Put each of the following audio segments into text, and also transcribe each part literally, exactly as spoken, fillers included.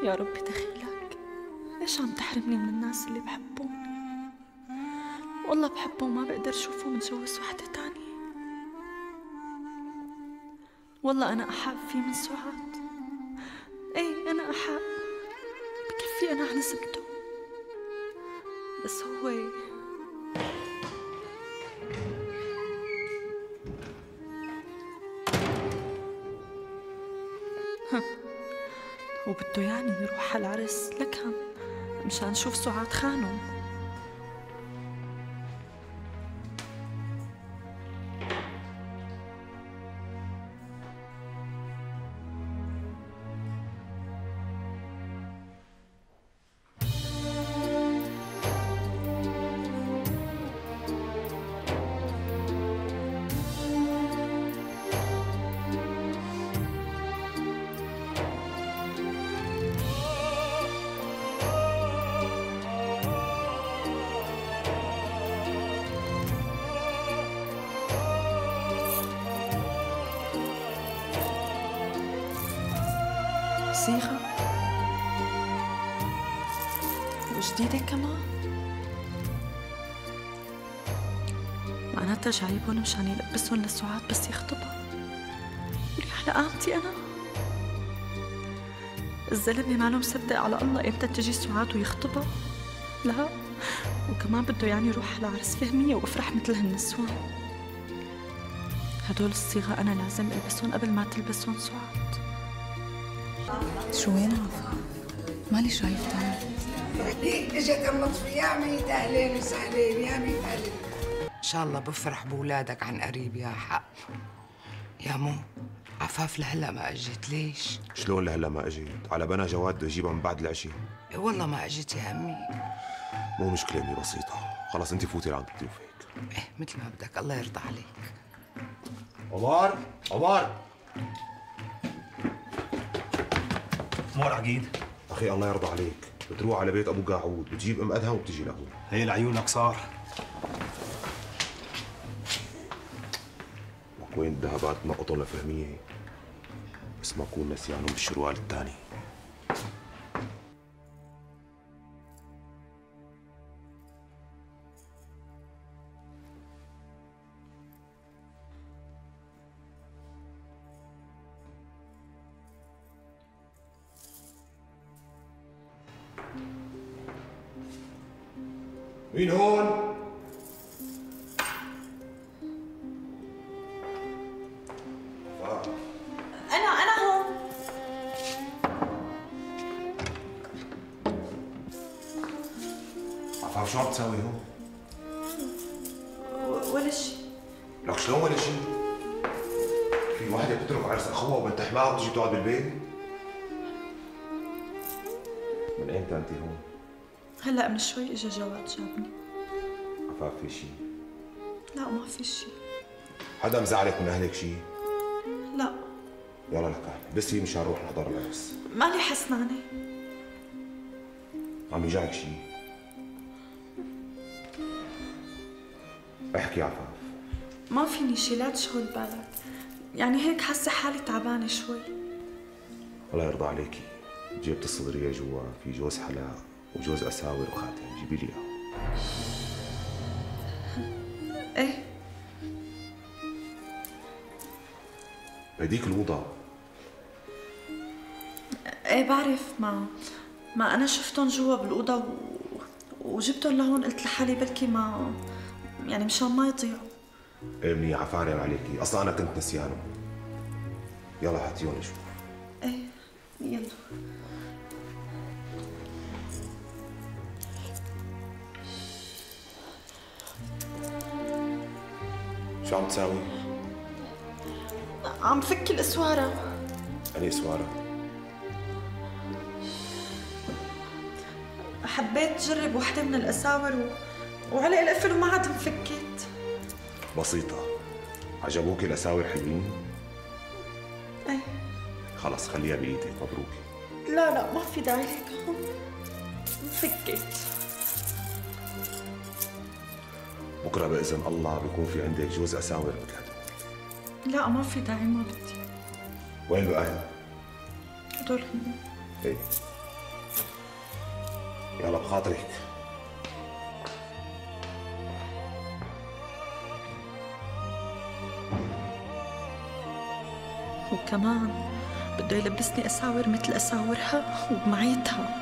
يا ربي دخيلك، ليش عم تحرمني من الناس اللي بحبهم؟ والله بحبهم ما بقدر شوفه متجوز وحدة تانية. والله أنا أحاب فيه من سعاد. إيه أنا أحاب، بكفي أنا عزمته. بس هو وبده يعني يروح على العرس لكم مشان نشوف سعاد خانم. صيغة وجديدة كمان، معناتها جايبهم مشان يلبسهم لسعاد بس يخطبها. ولي على قامتي أنا الزلمة ماله مصدق على الله إمتى تجي سعاد ويخطبها. لا وكمان بده يعني يروح على عرس فهمية وافرح مثل هالنسوان. هدول الصيغة أنا لازم ألبسهم قبل ما تلبسهم سعاد. شو وين عفا؟ مالي شايفتها. هيك اجت ام لطفي يا ميت اهلين وسهلين يا ميت اهلين. ان شاء الله بفرح بولادك عن قريب يا حق. يا مو عفاف لهلا ما اجت ليش؟ شلون لهلا ما اجت؟ على بنا جواد بده يجيبها من بعد العشاء. إيه والله ما اجت يا امي. مو مشكلة امي بسيطة، خلص انت فوتي لعند ضيوفك. ايه مثل ما بدك، الله يرضى عليك. عمر عمر مور عقيد. اخي الله يرضى عليك، بتروح على بيت ابو قاعود بتجيب ام ادهم وبتجي لهون. هي لعيونك صار. لك وين الذهبات نقطهم لفهميه بس ما اكون نسيانهم بالشروال الثاني. مين هون؟ أنا أنا هون. عفاف شو عم تساوي هون؟ ولا شيء. لك شلون ولا شيء؟ في وحدة بتترك عرس أخوها وبنت حماها وتجي تقعد بالبيت؟ من أيمتى أنت هون؟ هلا من شوي اجى جواد جابني. عفاف في شيء؟ لا ما في شيء. حدا مزعلك من أهلك شيء؟ لا. يلا لك بس هي مشان نروح نحضر العرس. مالي حسنانة. عم يجعك شيء؟ احكي يا عفاف. ما فيني شيء، لا تشغل بالك، يعني هيك حاسة حالي تعبانة شوي. الله يرضى عليكي، جبت الصدرية جوا، في جوز حلاق وجوز أساور وخاتم، جيبي لي اياهم. ايه هديك الأوضة. ايه بعرف، ما ما أنا شفتهم جوا بالأوضة و... وجبتهم لهون، قلت لحالي بلكي ما يعني مشان ما يضيعوا. ايه منيح، عفارن عليكي، أصلا أنا كنت نسيانه. يلا هاتيهم نشوف. ايه يلا. شو عم تساوي؟ عم فك الاسواره. أني اسواره؟ حبيت اجرب وحده من الاساور و... وعلق القفل وما عاد انفكت. بسيطة. عجبوك الأساور حلوين؟ ايه خلص خليها بإيدك، مبروك. لا لا ما في داعي لك، هون انفكت. بكرة بإذن الله بيكون في عندك جوز أساور مثل هدول. لا ما في داعي، ما بدي. وين بقى؟ هدول هم. ايه يلا بخاطرك. وكمان بده يلبسني اساور مثل اساورها وبمعيتها.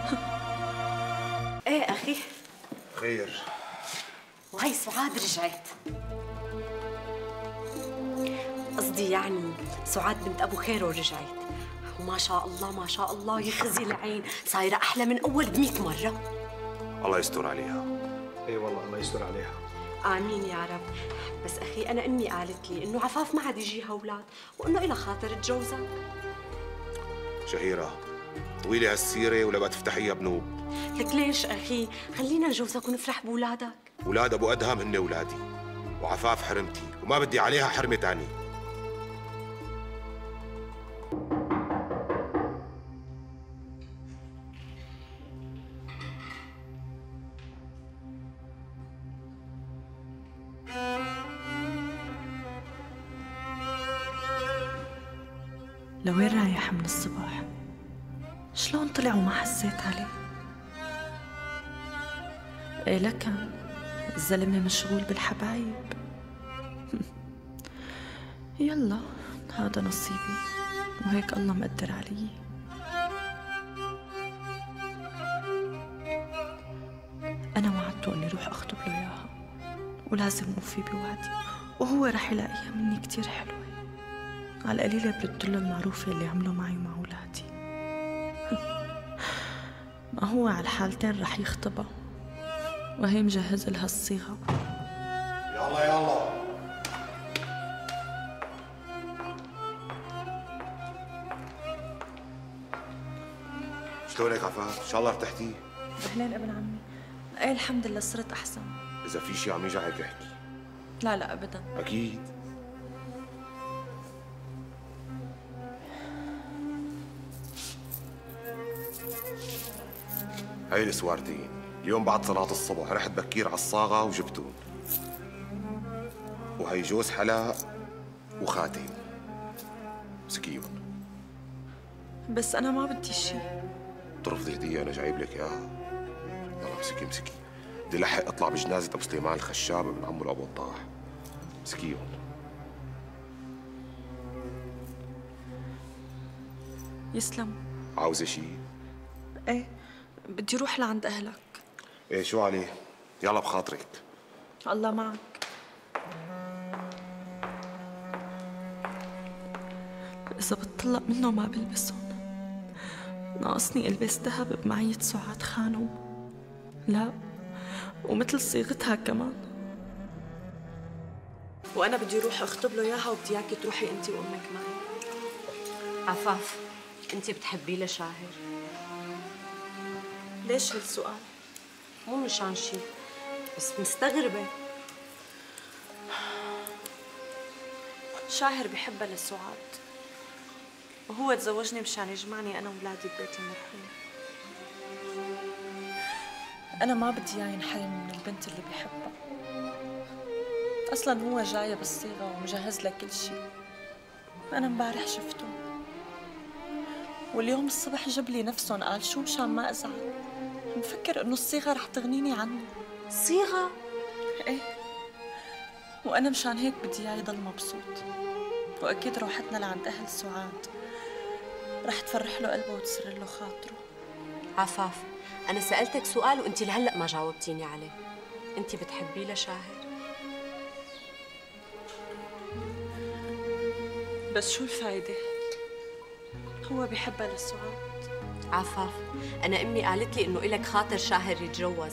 ايه اخي؟ خير. وهي سعاد رجعت. قصدي يعني سعاد بنت ابو خير ورجعت، وما شاء الله ما شاء الله يخزي العين، صايره احلى من اول بمئة مره. الله يستر عليها. ايه والله الله يستر عليها. امين يا رب. بس اخي انا امي قالت لي انه عفاف ما عاد يجيها اولاد، وانه إلها خاطر تجوزك. شهيرة طويلة هالسيرة ولا بقى تفتحيها بنوب؟ لك ليش اخي؟ خلينا نجوزك ونفرح بولادك. ولاد ابو ادهم هن ولادي، وعفاف حرمتي وما بدي عليها حرمة تاني. لوين رايح من الصبح؟ شلون طلع وما حسيت عليه؟ ايه لكن الزلمة مشغول بالحبايب. يلا هذا نصيبي وهيك الله مقدر علي. أنا وعدته إني روح أخطب له إياها، ولازم أوفي بوعدي، وهو رح يلاقيها مني كتير حلوة. على القليلة برد له المعروف اللي عمله معي ومع أولادي. ما هو على الحالتين رح يخطبها، وهي مجهزة لها الصيغة. يلا يلا. شلونك عفاف؟ ان شاء الله ارتحتي؟ أهلين ابن عمي. ايه الحمد لله صرت أحسن. إذا في شيء عم يجي هيك احكي. لا لا أبدا. أكيد. هاي السوارتين اليوم بعد صلاة الصبح رحت بكير على الصاغة وجبتون، وهي جوز حلاق وخاتم. مسكيون. بس أنا ما بدي شيء. بترفضي هدية أنا جايب لك إياها؟ يلا مسكي مسكي. بدي لحق أطلع بجنازة أبو سليمان الخشاب ابن عمو أبو الطاح. مسكيون. يسلم. عاوزة شيء؟ ايه بدي روح لعند أهلك. إيه شو عليه؟ يلا بخاطرك. الله معك. إذا بتطلق منه ما بلبسهم. ناقصني البس ذهب بمعية سعاد خانم. لا ومثل صيغتها كمان. وأنا بدي روح أخطب له إياها، وبدي إياكي تروحي أنت وأمك معي. عفاف انت بتحبيه لشاهر؟ ليش هالسؤال؟ مو مشان شي، بس مستغربة. شاهر بحبها لسعاد، وهو تزوجني مشان يجمعني أنا وولادي ببيت المرحوم. أنا ما بدي إياه ينحرم من البنت اللي بحبها. أصلاً هو جاية بالصيغة ومجهز لها كل شيء. أنا امبارح شفته، واليوم الصبح جاب لي نفسهم قال شو مشان ما أزعل. مفكر إنه الصيغة رح تغنيني عنه. صيغة؟ إيه، وأنا مشان هيك بدي إياه يضل مبسوط. وأكيد روحتنا لعند أهل سعاد رح تفرح له قلبه وتسر له خاطره. عفاف أنا سألتك سؤال وأنت لهلأ ما جاوبتيني عليه. أنت بتحبيه لشاهر؟ بس شو الفايدة؟ هو بيحبها لسعاد. عفاف أنا أمي قالت لي إنه إلك خاطر شاهر يتجوز.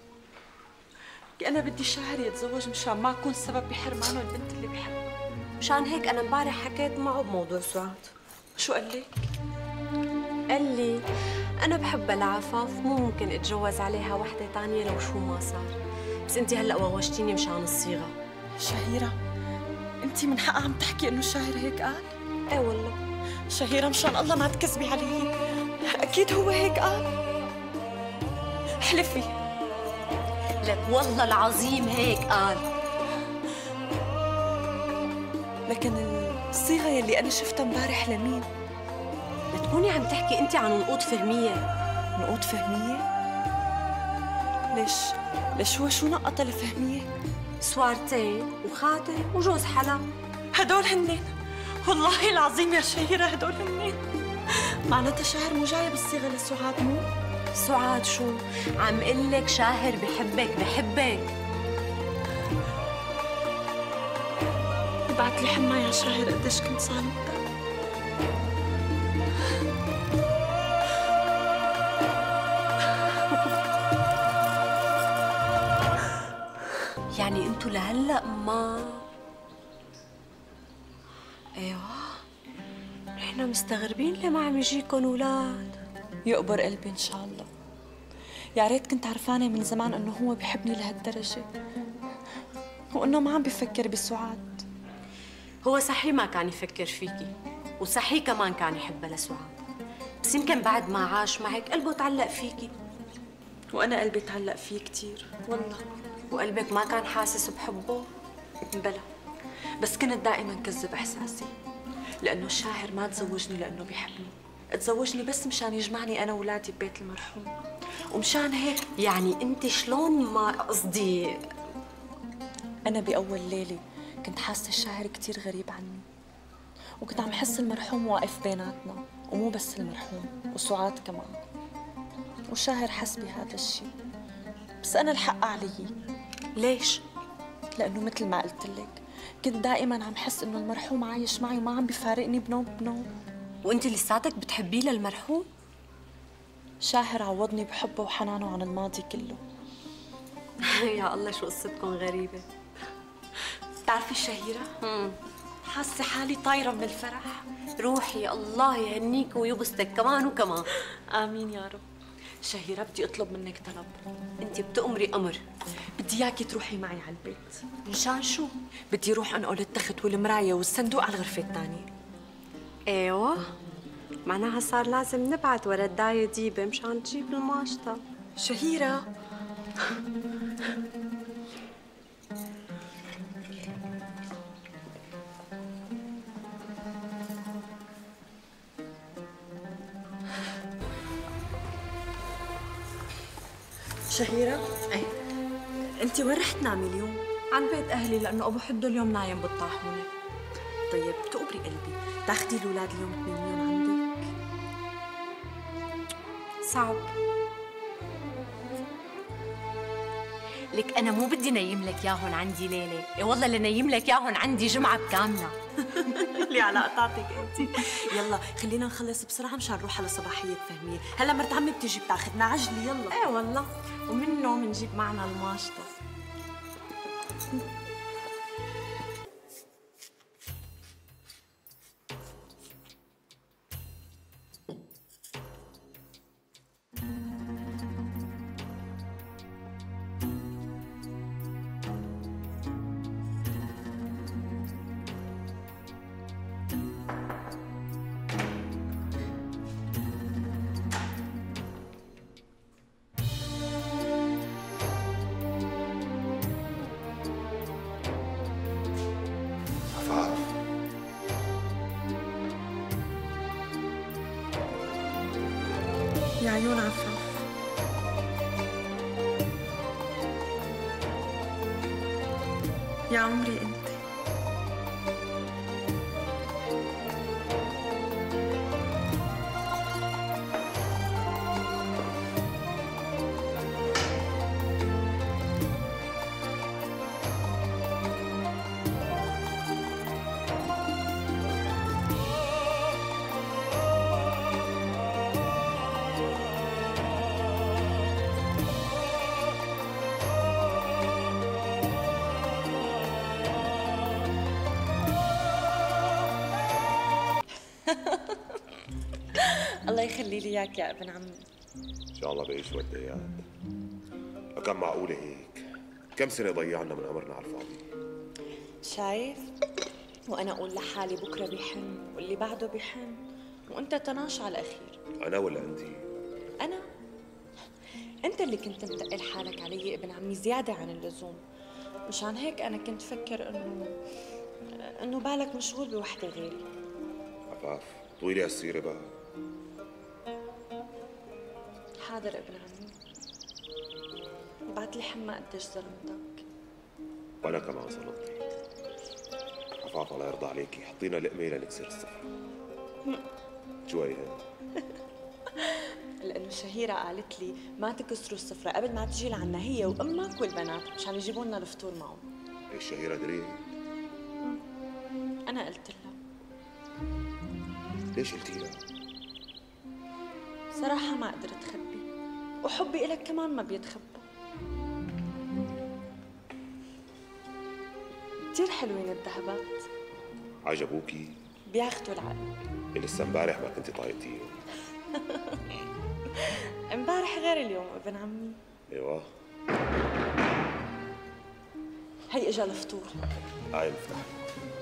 أنا بدي شاهر يتزوج مشان ما أكون سبب بحرمانه البنت اللي بحبها. مشان هيك أنا امبارح حكيت معه بموضوع سعاد. شو قال لك؟ قال لي أنا بحبها لعفاف، مو ممكن أتجوز عليها وحدة تانية لو شو ما صار. بس أنت هلأ وغوشتيني مشان الصيغة. شهيرة أنت من حقها عم تحكي إنه شاهر هيك قال؟ إيه والله. شهيرة مشان الله ما تكذبي علي، أكيد هو هيك قال. احلفي. لك والله العظيم هيك قال. لكن الصيغة يلي أنا شفتها امبارح لمين؟ بتكوني عم تحكي أنت عن نقود فهمية. نقود فهمية؟ ليش؟ ليش هو شو نقط الفهمية؟ سوارتين وخاتم وجوز حلا. هدول هنين. والله العظيم يا شهيرة هدول هنين. معناتها شاهر مو جاية بالصيغة لسعاد مو؟ سعاد شو؟ عم قلك شاهر بحبك بحبك. بعت لي حما يا شاهر قديش كنت صامتة. يعني انتو لهلا ما ايوه نحن مستغربين ليه ما عم يجيكن اولاد. يقبر قلبي ان شاء الله. يا ريت كنت عرفانة من زمان انه هو بحبني لهالدرجة وانه ما عم بفكر بسعاد. هو صحيح ما كان يفكر فيكي وصحيح كمان كان يحبها لسعاد، بس يمكن بعد ما عاش معك قلبه تعلق فيكي. وانا قلبي تعلق فيه كثير والله. وقلبك ما كان حاسس بحبه؟ بلا، بس كنت دائما كذب احساسي، لانه الشاهر ما تزوجني لانه بيحبني، تزوجني بس مشان يجمعني انا واولادي ببيت المرحوم. ومشان هيك يعني انت شلون ما قصدي. انا باول ليله كنت حاسه الشاهر كثير غريب عني، وكنت عم حس المرحوم واقف بيناتنا، ومو بس المرحوم وسعاد كمان. والشاهر حس بهذا الشيء، بس انا الحق علي. ليش؟ لانه مثل ما قلت لك كنت دائما عم حس انه المرحوم عايش معي وما عم بيفارقني بنوم بنوم. وانت لساتك بتحبيه للمرحوم؟ شاهر عوضني بحبه وحنانه عن الماضي كله. يا الله شو قصتكم غريبه. بتعرفي الشهيرة؟ امم حاسه حالي طايره من الفرح. روحي الله يهنيك ويبسطك كمان وكمان. امين يا رب. شهيرة بدي اطلب منك طلب. انت بتأمري امر. بدي اياكي تروحي معي على البيت. مشان شو؟ بدي اروح انقل التخت والمرايه والصندوق على الغرفه الثانيه. ايوه معناها صار لازم نبعت ورا الداية ديبه مشان تجيب الماشطه. شهيرة شهيرة؟ ايه انت وين رح تنامي اليوم؟ عند بيت اهلي لانه ابو حدو اليوم نايم بالطاحونه. طيب تقبري قلبي، تاخدي الاولاد اليوم تنيميهم عندك؟ صعب. لك انا مو بدي نيم لك ياهن عندي ليله، اي والله لنيم لك ياهن عندي جمعه كامله. اللي على قطعتك انت. يلا خلينا نخلص بسرعه مشان نروح على صباحيه فهميه، هلا مرت عمي بتيجي بتاخذنا عجلي يلا. ايه والله، ومنه بنجيب معنا الماشطه. يا عيون عفاف، يا عمري انت. الله يخلي لي اياك يا ابن عمي. ان شاء الله بعيش وديات. كم معقوله هيك؟ كم سنه ضيعنا من عمرنا على الفاضي؟ شايف؟ وانا اقول لحالي بكره بيحن واللي بعده بيحن، وانت طناش على الاخير. انا ولا انت؟ انا؟ انت اللي كنت متقل حالك علي ابن عمي زياده عن اللزوم، مشان هيك انا كنت فكر انه انه بالك مشغول بوحده غيري. عفاف طويلي هالسيره بقى. حاضر ابن عمي، بعت لي حما قديش ظلمتك. وانا كمان ظلمتك. عفاف الله يرضى عليكي، حطينا لقمه لنكسر الصفر. شوي هيك. لانه شهيره قالت لي ما تكسروا السفره قبل ما تجي لعنا هي وامك والبنات مشان يجيبوا لنا الفطور معهم. هي الشهيره دريت؟ انا قلت لها. ليش قلتي لها؟ صراحه ما قدرت خبي، وحبي إلك كمان ما بيتخبى. كتير حلوين الذهبات. عجبوكي؟ بياخدوا العقل. لسه امبارح ما كنتي طايقتيهم. امبارح غير اليوم ابن عمي. ايوه. هي اجا الفطور. هاي مفتاح.